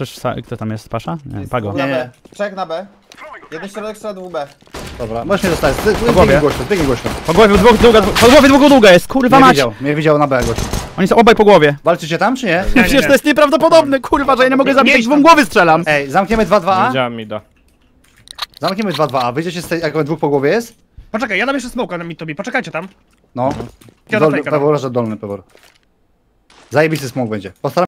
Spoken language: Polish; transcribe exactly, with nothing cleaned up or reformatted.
Patrzysz, kto tam jest, Pasza? Nie, Pago. Na Nie, B. nie. Trzech na B. Jeden środek, środek, dwóch B. Dobra, możesz mnie dostać. Po głowie. Zbiegnij głośno, zbiegnij głośno. Po głowie dwóch długa, po głowie dwóch długa jest, kurwa Mnie mać! widział, mnie widział na B gościu. Oni są obaj po głowie. Walczycie tam, czy nie? nie, Przecież nie. to jest nieprawdopodobne, kurwa, że ja nie mogę zabić, Nie jak idź dwóm tam. głowy strzelam. Ej, zamkniemy dwa dwa A. Widziałem mi da. Zamkniemy dwa dwa A. Wyjdziecie z tej, jak dwóch po głowie jest? Poczekaj, ja dam jeszcze smoka na mi tobie, poczekajcie tam. No. Ja Dol, do fejka pewor, że dolny pewor. Zajebisty smok będzie. Postaram